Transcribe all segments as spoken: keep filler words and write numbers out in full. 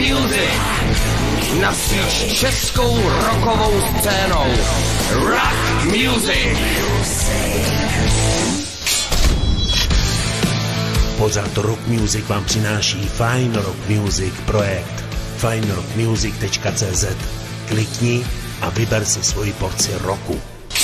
Music napříč českou rockovou scénou. Rock Music. Pořad Rock Music vám přináší Fine Rock Music projekt fine rock music tečka cé zet. Klikni a vyber si svoji porci roku.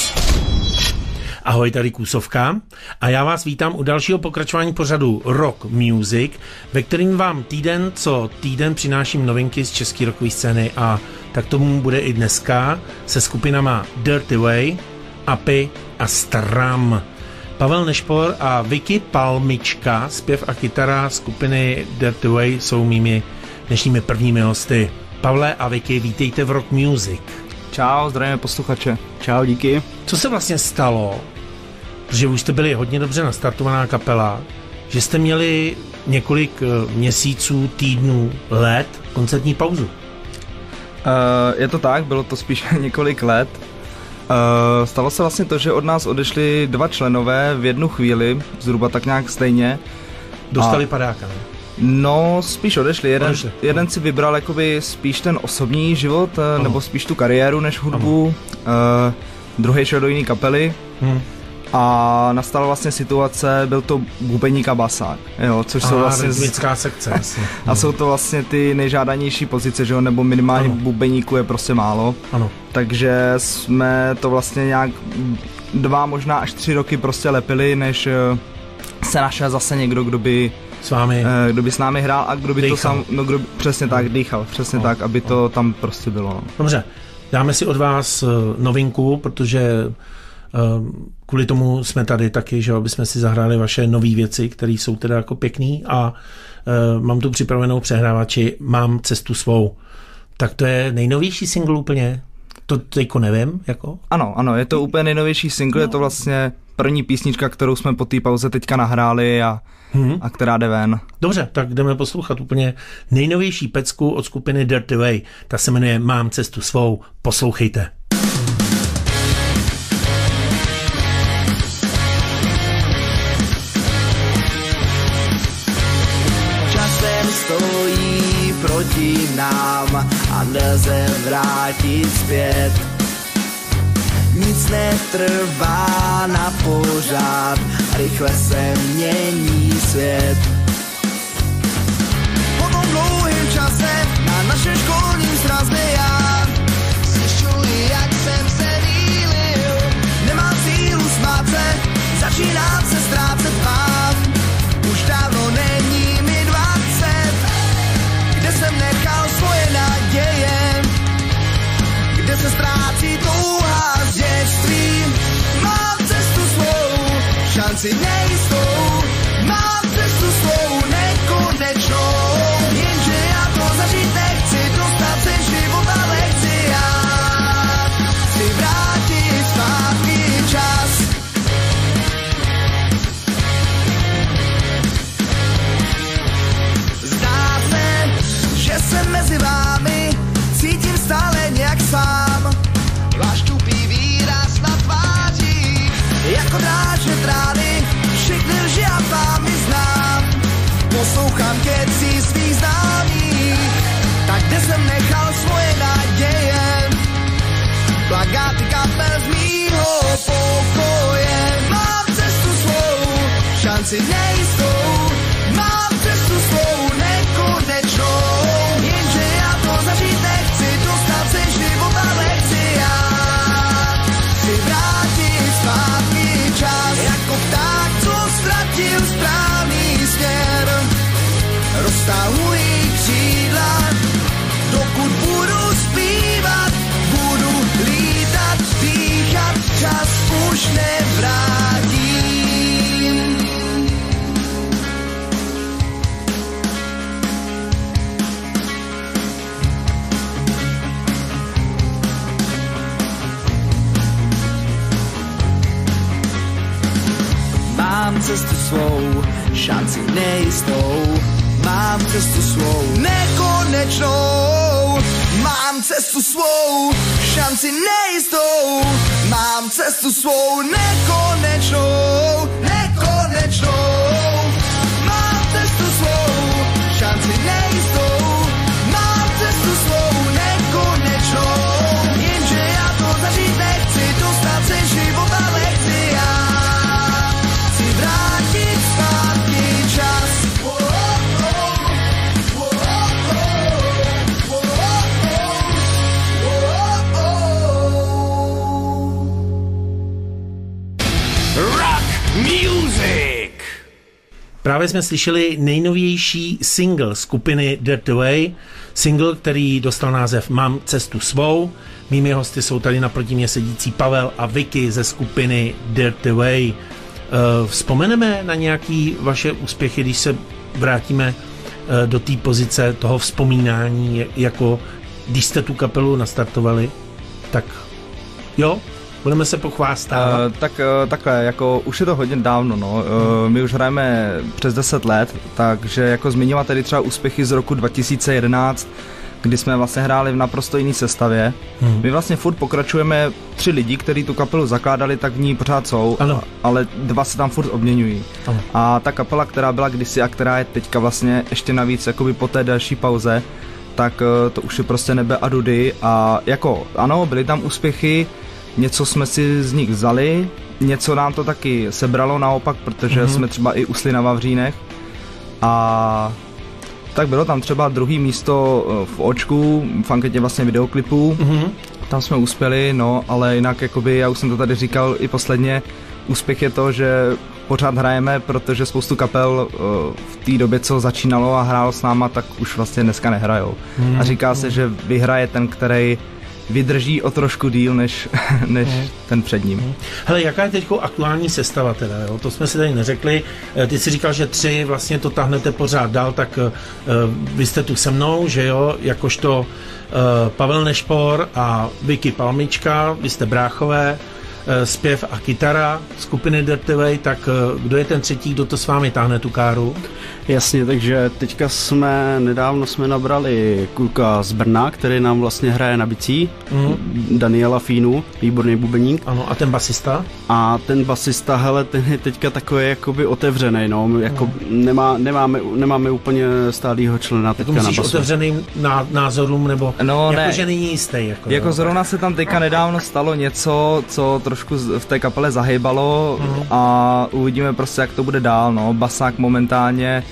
Ahoj, tady Kůsovka a já vás vítám u dalšího pokračování pořadu Rock Music, ve kterým vám týden co týden přináším novinky z české rockové scény a tak tomu bude i dneska se skupinama Dirty Way, Apy a Stram. Pavel Nešpor a Vicky Palmička, zpěv a kytara skupiny Dirty Way, jsou mými dnešními prvními hosty. Pavle a Vicky, vítejte v Rock Music. Čau, zdravíme posluchače. Čau, díky. Co se vlastně stalo, protože už jste byli hodně dobře nastartovaná kapela, že jste měli několik měsíců, týdnů, let koncertní pauzu? Uh, je to tak, bylo to spíš několik let. Uh, stalo se vlastně to, že od nás odešli dva členové v jednu chvíli, zhruba tak nějak stejně. Dostali a... padáka, ne? No, spíš odešli. Jeden, odešli. jeden si vybral jakoby spíš ten osobní život, ano. nebo spíš tu kariéru než hudbu. Uh, druhý šel do jiný kapely. Hmm. A nastala vlastně situace, byl to bubeník a basák, jo, což Aha, jsou vlastně rytmická sekce. Vlastně. A jsou to vlastně ty nejžádanější pozice, že jo, nebo minimálně ano. bubeníků je prostě málo. Ano. Takže jsme to vlastně nějak dva, možná až tři roky prostě lepili, než se našel zase někdo, kdo by s vámi, kdo by s námi hrál a kdo by dýchal. to sam, no kdo by, přesně tak, dýchal, přesně no. tak, aby no. to tam prostě bylo. Dobře, dáme si od vás novinku, protože kvůli tomu jsme tady taky, že aby jsme si zahráli vaše nové věci, které jsou teda jako pěkný a uh, mám tu připravenou přehrávači Mám cestu svou. Tak to je nejnovější single úplně? To teďko nevím, jako? Ano, ano, je to úplně nejnovější single, no. Je to vlastně první písnička, kterou jsme po té pauze teďka nahráli a, hmm. a která jde ven. Dobře, tak jdeme poslouchat úplně nejnovější pecku od skupiny Dirty Way. Ta se jmenuje Mám cestu svou, poslouchejte. Stojí proti nám a nelze vrátit zpět. Nic netrvá na pořád, rychle se mění svět. Po tom dlouhém čase na našem školním sraze já zjišťuji, jak jsem se mýlil. Nemám sílu smát se, začínám se ztrácet vám. Už dávno není kde jsem nechal svoje naděje, kde se ztrácí touha z dětství. Mám cestu svou, šanci nejistou, mám cestu svou nekonečnou, jenže já to zažít nechci, dostat se života nechci já. Chci vrátit zpátky čas. Že jsem mezi vámi, cítím stále nějak sám. Váš tupý výraz na tváři, jako drážně trány, všechny lži a fámy znám. Poslouchám keci svých známých, tak kde jsem nechal svoje naděje. Plakáty kapel z mýho pokoje. Mám cestu svou, šanci nejistou, mám cestu svou nekonečnou. Zažít nechci, dostat se života nechci já. Chci vrátit zpátky čas, jako pták, co ztratil správný směr. Roztahuji křídla, dokud budu zpívat, budu lítat, dýchat, čas už nevrátím. Mám cestu svou, šanci nejistou, mám cestu svou nekonečnou. Mám cestu svou, šanci nejistou, mám cestu svou nekonečnou, nekonečnou. Mám cestu svou, šanci nejistou, mám Právě jsme slyšeli nejnovější single skupiny Dirty Way, single, který dostal název Mám cestu svou. Mými hosty jsou tady naproti mě sedící Pavel a Vicky ze skupiny Dirty Way. Vzpomeneme na nějaké vaše úspěchy, když se vrátíme do té pozice toho vzpomínání, jako když jste tu kapelu nastartovali, tak jo, budeme se pochvástat. Uh, tak uh, takhle, jako už je to hodně dávno, no. Uh, my už hrajeme přes deset let, takže jako zmiňovat tady třeba úspěchy z roku dva tisíce jedenáct, kdy jsme vlastně hráli v naprosto jiné sestavě. Hmm. My vlastně furt pokračujeme, tři lidi, kteří tu kapelu zakládali, tak v ní pořád jsou, ano. ale dva se tam furt obměňují. Ano. A ta kapela, která byla kdysi a která je teďka vlastně ještě navíc jakoby po té další pauze, tak to už je prostě nebe a dudy a jako ano, byly tam úspěchy, něco jsme si z nich vzali, něco nám to taky sebralo naopak, protože mm-hmm. jsme třeba i usli na Vavřínech a tak bylo tam třeba druhý místo v Očku, v anketě vlastně videoklipů, mm-hmm. tam jsme uspěli, no ale jinak jakoby, já už jsem to tady říkal i posledně, úspěch je to, že pořád hrajeme, protože spoustu kapel v té době, co začínalo a hrálo s náma, tak už vlastně dneska nehrajou. Mm. A říká se, že vyhraje ten, který vydrží o trošku díl, než, než mm. ten před ním. Mm. Hele, jaká je teď aktuální sestava teda, jo? To jsme si tady neřekli. Ty jsi říkal, že tři vlastně to tahnete pořád dál, tak uh, vy jste tu se mnou, že jo, jakožto uh, Pavel Nešpor a Vicky Palmička, vy jste bráchové, zpěv a kytara skupiny Dirty Way, tak kdo je ten třetí, kdo to s vámi táhne tu káru? Jasně, takže teďka jsme, nedávno jsme nabrali kluka z Brna, který nám vlastně hraje na bicí, mm. Daniela Fínu, výborný bubeník. Ano, a ten basista? A ten basista, hele, ten je teďka takový jakoby otevřený, no, jako mm. nemá, nemáme, nemáme úplně stálýho člena teďka na basu. Myslíš otevřeným ná, názorům, nebo no, jako, ne. že není jistý? Jako, jako no. Zrovna se tam teďka nedávno stalo něco, co trošku v té kapele zahybalo mm. a uvidíme prostě, jak to bude dál, no, basák momentálně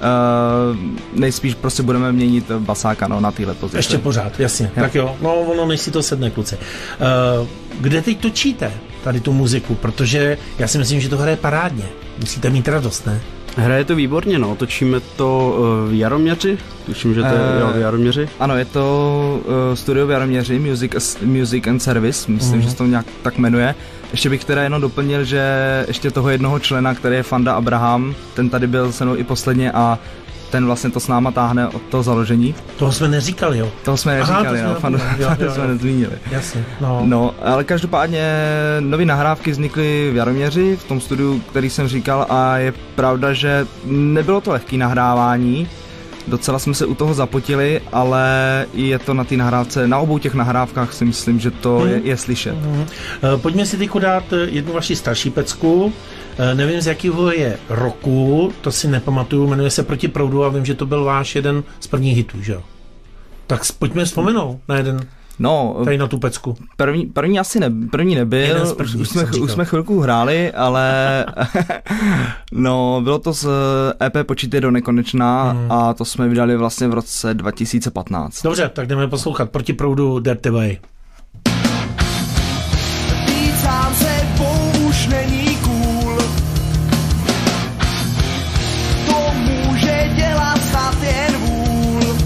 Uh, nejspíš prostě budeme měnit basáka, no, na téhle pozici. Ještě pořád, jasně. Jo. Tak jo, no ono než si to sedne, kluci. Uh, kde teď točíte tady tu muziku? Protože já si myslím, že to hraje parádně. Musíte mít radost, ne? Hraje to výborně, no. Točíme to v Jaroměři. Tuším, že to je uh, jo, v Jaroměři. Ano, je to uh, studio v Jaroměři, Music, Music and Service, myslím, uh-huh. že se to nějak tak jmenuje. Ještě bych teda jenom doplnil, že ještě toho jednoho člena, který je Fanda Abraham, ten tady byl se mnou i posledně a ten vlastně to s náma táhne od toho založení. Toho jsme neříkali, jo? Toho jsme neříkali, Aha, to jsme, no, Fandu, jo, jo, jo. jsme nezmínili. Jasně, no. No, ale každopádně nové nahrávky vznikly v Jaroměři, v tom studiu, který jsem říkal a je pravda, že nebylo to lehké nahrávání, docela jsme se u toho zapotili, ale je to na té nahrávce, na obou těch nahrávkách si myslím, že to hmm. je, je slyšet. Hmm. Pojďme si teď dát jednu vaši starší pecku. Nevím, z jakého je roku, to si nepamatuju, jmenuje se Proti proudu a vím, že to byl váš jeden z prvních hitů, že jo? Tak pojďme vzpomenout na jeden, no, tady na tu pecku. První, první asi ne, první nebyl, první, už, jsme, už jsme chvilku hráli, ale no, bylo to z E P Počítej do nekonečna hmm. a to jsme vydali vlastně v roce dva tisíce patnáct. Dobře, tak jdeme poslouchat Proti proudu Dirty Way. Být sám sebou už není cool. To může dělat snad jen vůl.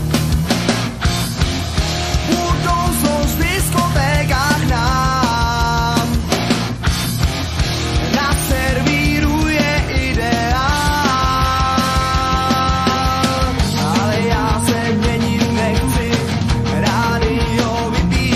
Budoucnost v diskotékách nám naservíruje ideál. Ale já se měnit nechci, rádio vypíchám.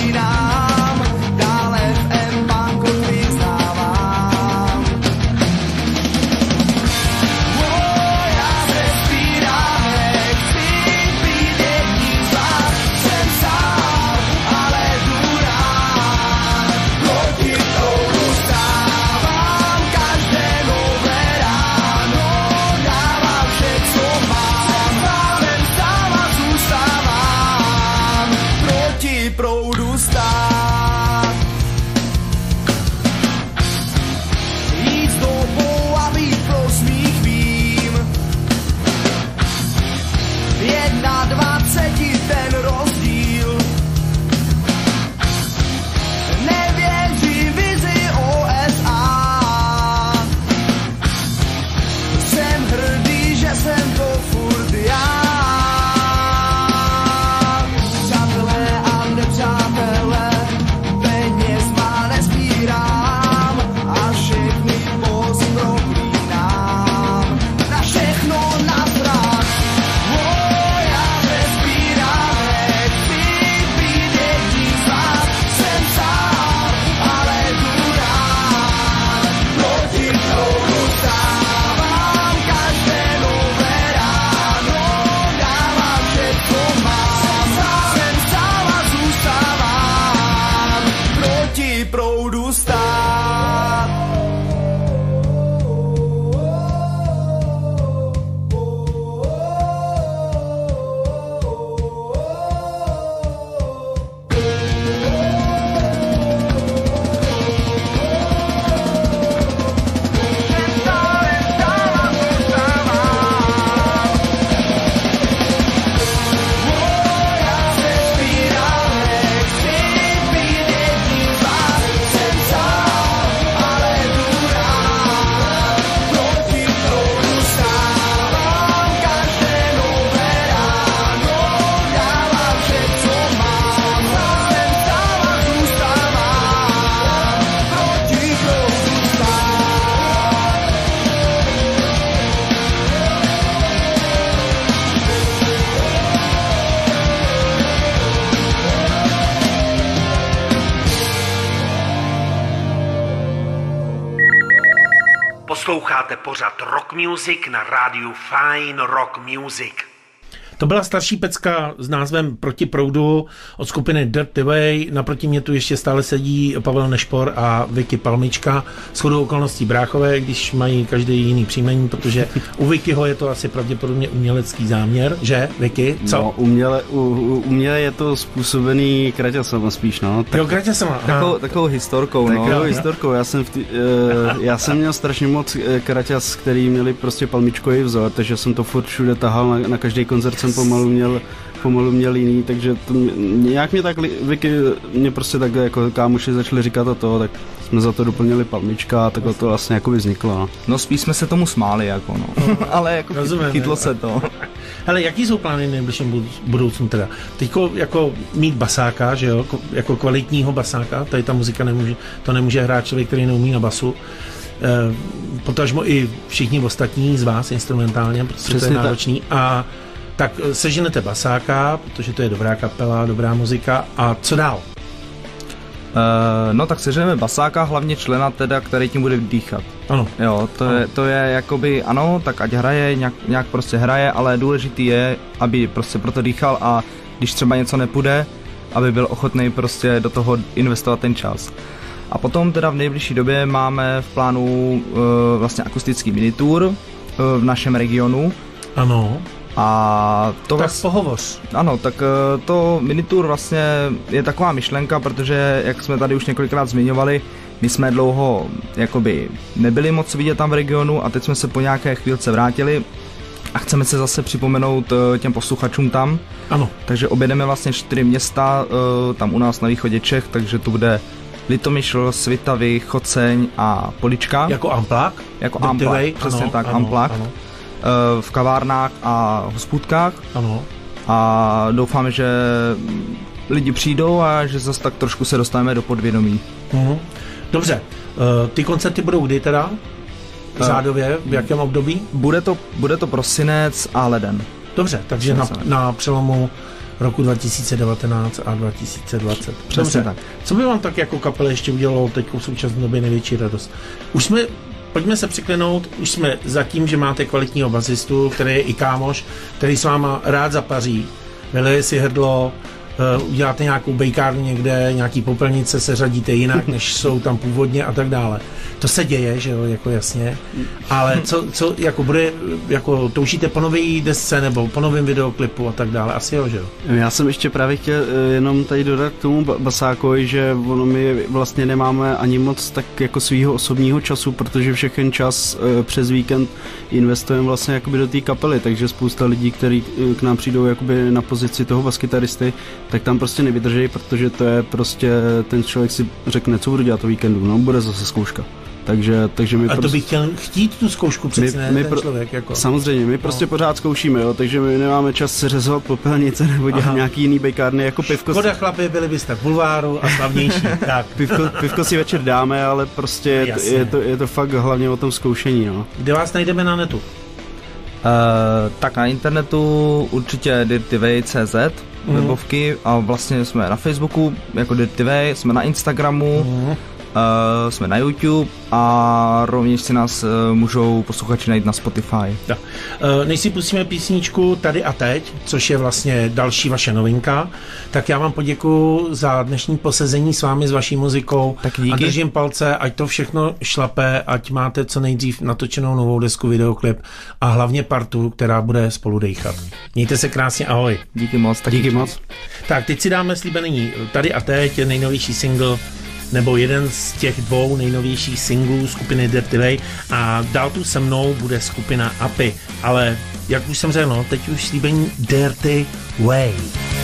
Posloucháte pořad Rock Music na rádiu Fine Rock Music. To byla starší pecka s názvem Proti proudu od skupiny Dirty Way. Naproti mě tu ještě stále sedí Pavel Nešpor a Vicky Palmička. Shodou okolností bráchové, když mají každý jiný příjmení, protože u Vickyho je to asi pravděpodobně umělecký záměr, že, Vicky? Co? No, uměle, u, u, uměle je to způsobený kraťasama spíš, no. Tak, jo, kraťasama. Takovou, takovou historkou, no. Takovou historkou. Já jsem, v tý, uh, já jsem měl strašně moc kraťas, který měli prostě palmičkový vzor, takže jsem to furt všude tahal, na, na každý koncert jsem pomalu měl, pomalu měl jiný, takže to mě, nějak mě tak, Vicky, mě prostě tak jako kámoši začali říkat a to, tak jsme za to doplnili palmička a takhle to vlastně jako vzniklo. No, no spíš jsme se tomu smáli, jako no, ale jako Rozumím, chytlo se to. Hele, jaký jsou plány v nejbližším budoucnu teda? Teďko jako mít basáka, že jo, jako kvalitního basáka, tady ta muzika nemůže, to nemůže hrát člověk, který neumí na basu. E, potažmo i všichni ostatní z vás instrumentálně, protože Přesně to je náročný. Tak. A tak seženete basáka, protože to je dobrá kapela, dobrá muzika. A co dál? Uh, no tak seženeme basáka, hlavně člena teda, který tím bude dýchat. Ano. Jo, to, ano. Je, to je jakoby, ano, tak ať hraje, nějak, nějak prostě hraje, ale důležitý je, aby prostě proto dýchal a když třeba něco nepůjde, aby byl ochotný prostě do toho investovat ten čas. A potom teda v nejbližší době máme v plánu uh, vlastně akustický minitour uh, v našem regionu. Ano. A to tak vlastně, pohovoř. Ano, tak to minitour vlastně je taková myšlenka, protože jak jsme tady už několikrát zmiňovali, my jsme dlouho jakoby nebyli moc vidět tam v regionu a teď jsme se po nějaké chvílce vrátili a chceme se zase připomenout těm posluchačům tam. Ano. Takže objedeme vlastně čtyři města tam u nás na východě Čech, takže to bude Litomyšl, Svitavy, Choceň a Polička. Jako amplák? Jako amplák, přesně ano, tak, ano, amplák. Ano. V kavárnách a hospůdkách. Ano. A doufáme, že lidi přijdou a že zase tak trošku se dostaneme do podvědomí. Uh-huh. Dobře, ty koncerty budou kdy teda? Řádově, v jakém období? Bude to, bude to prosinec a leden. Dobře, takže na, na přelomu roku dva tisíce devatenáct a dva tisíce dvacet. Přesně tak. Co by vám tak jako kapele ještě udělalo teď v současné době největší radost? Už jsme Pojďme se přiklenout, už jsme za tím, že máte kvalitního basistu, který je i kámoš, který s váma rád zapaří, vylije si hrdlo, uh, uděláte nějakou bejkárnu někde, nějaký popelnice se řadíte jinak, než jsou tam původně a tak dále. To se děje, že jo, jako jasně, ale co, co jako bude, jako toužíte po nový desce nebo po novém videoklipu a tak dále, asi jo, že jo? Já jsem ještě právě chtěl jenom tady dodat k tomu basákovi, že ono my vlastně nemáme ani moc tak jako svýho osobního času, protože všechen čas přes víkend investujeme vlastně jakoby do té kapely, takže spousta lidí, kteří k nám přijdou jakoby na pozici toho baskytaristy, tak tam prostě nevydrží, protože to je prostě, ten člověk si řekne, co budu dělat o víkendu, no bude zase zkouška. Takže, takže my a to prostě, bych chtěl chtít tu zkoušku přece, my, ne, my ten pro, člověk. Jako. Samozřejmě, my prostě no. pořád zkoušíme, jo, takže my nemáme čas se řezovat popelnice nebo dělat Aha. nějaký jiný bejkárny jako pivko. Škoda chlapi, byli byste v bulváru a slavnější. tak. Pivko, pivko si večer dáme, ale prostě je to, je, to, je to fakt hlavně o tom zkoušení. No. Kde vás najdeme na netu? Uh, tak na internetu určitě dirtyway tečka cz mm. webovky a vlastně jsme na Facebooku jako Dirtyway, jsme na Instagramu, mm. Uh, jsme na YouTube a rovněž si nás uh, můžou posluchači najít na Spotify. Tak. Uh, než si pustíme písničku Tady a teď, což je vlastně další vaše novinka, tak já vám poděkuju za dnešní posezení s vámi, s vaší muzikou. Tak díky. A držím palce, ať to všechno šlape, ať máte co nejdřív natočenou novou desku, videoklip a hlavně partu, která bude spolu dejchat. Mějte se krásně, ahoj. Díky moc. Tak díky moc. Tak, teď si dáme slíbený Tady a teď, je nejnovější single nebo jeden z těch dvou nejnovějších singlů skupiny Dirty Way a dál tu se mnou bude skupina Apy, ale jak už jsem řekl, no, teď už slíbení Dirty Way.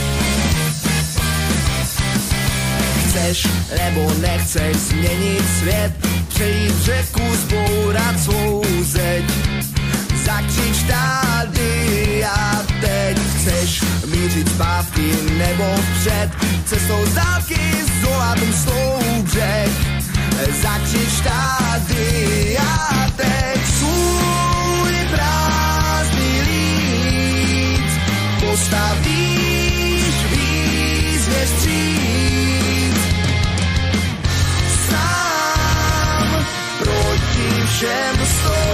Chceš nebo nechceš změnit svět, přejít řeku, zbourat svou zeď, zakřič tady a teď. Chceš mířit zpátky nebo vpřed, cestou z dálky zolat mstou břeh, zakřič tady a teď. Svůj prázdný líc postavíš výzvě vstříc, sám proti všem stojíš.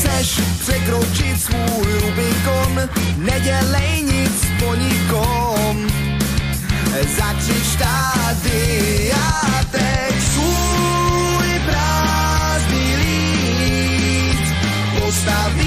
chceš překročit svůj Rubikon, nedělej nic po nikom. Zakřič tady a teď svůj prázdný list, postav